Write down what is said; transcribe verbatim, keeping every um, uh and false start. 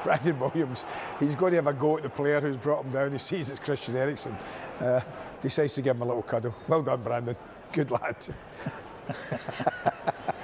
Brandon Williams, he's going to have a go at the player who's brought him down. He sees it's Christian Eriksen. Uh, decides to give him a little cuddle. Well done, Brandon. Good lad.